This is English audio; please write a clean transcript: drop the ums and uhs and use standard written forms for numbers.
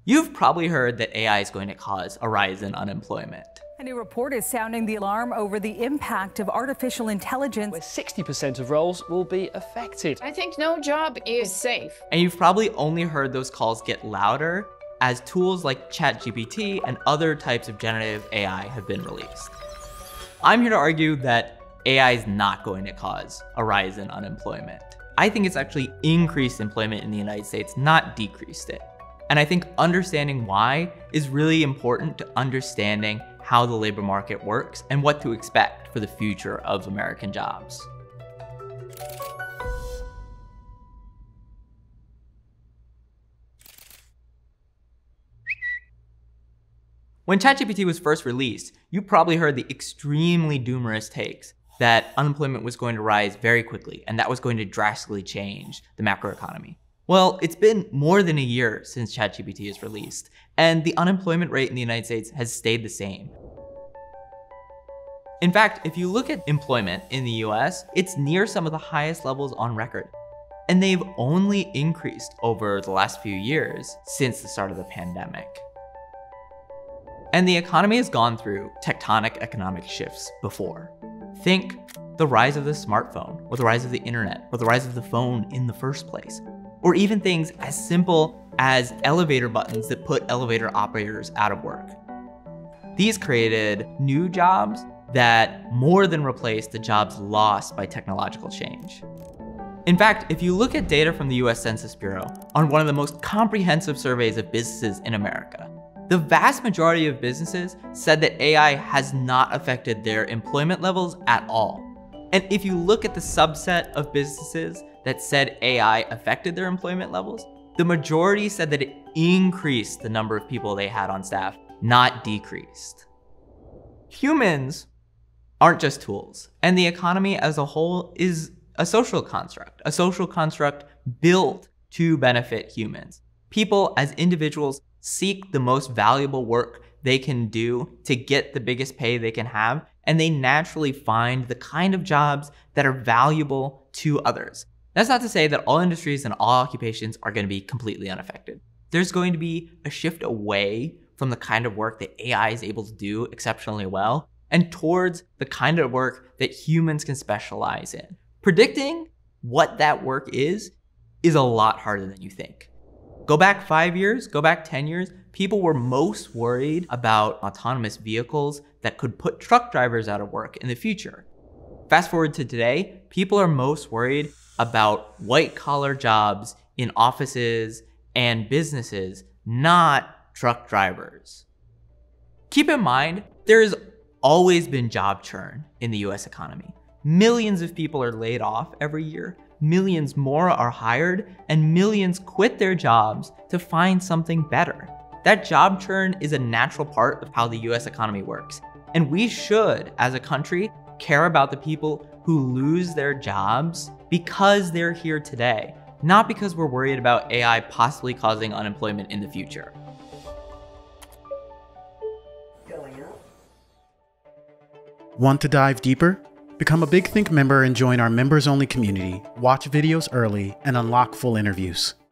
You've probably heard that AI is going to cause a rise in unemployment. A new report is sounding the alarm over the impact of artificial intelligence. Where 60% of roles will be affected. I think no job is safe. And you've probably only heard those calls get louder as tools like ChatGPT and other types of generative AI have been released. I'm here to argue that AI is not going to cause a rise in unemployment. I think it's actually increased employment in the United States, not decreased it. And I think understanding why is really important to understanding how the labor market works and what to expect for the future of American jobs. When ChatGPT was first released, you probably heard the extremely doomsday takes that unemployment was going to rise very quickly and that was going to drastically change the macroeconomy. Well, it's been more than a year since ChatGPT is released, and the unemployment rate in the United States has stayed the same. In fact, if you look at employment in the US, it's near some of the highest levels on record. And they've only increased over the last few years since the start of the pandemic. And the economy has gone through tectonic economic shifts before. Think the rise of the smartphone, or the rise of the internet, or the rise of the phone in the first place. Or even things as simple as elevator buttons that put elevator operators out of work. These created new jobs that more than replaced the jobs lost by technological change. In fact, if you look at data from the US Census Bureau on one of the most comprehensive surveys of businesses in America, the vast majority of businesses said that AI has not affected their employment levels at all. And if you look at the subset of businesses that said AI affected their employment levels, the majority said that it increased the number of people they had on staff, not decreased. Humans aren't just tools, and the economy as a whole is a social construct built to benefit humans. People as individuals seek the most valuable work they can do to get the biggest pay they can have, and they naturally find the kind of jobs that are valuable to others. That's not to say that all industries and all occupations are going to be completely unaffected. There's going to be a shift away from the kind of work that AI is able to do exceptionally well and towards the kind of work that humans can specialize in. Predicting what that work is a lot harder than you think. Go back 5 years, go back 10 years, people were most worried about autonomous vehicles that could put truck drivers out of work in the future. Fast forward to today, people are most worried about white-collar jobs in offices and businesses, not truck drivers. Keep in mind, there has always been job churn in the US economy. Millions of people are laid off every year, millions more are hired, and millions quit their jobs to find something better. That job churn is a natural part of how the US economy works. And we should, as a country, care about the people who lose their jobs because they're here today, not because we're worried about AI possibly causing unemployment in the future. Want to dive deeper? Become a Big Think member and join our members-only community, watch videos early, and unlock full interviews.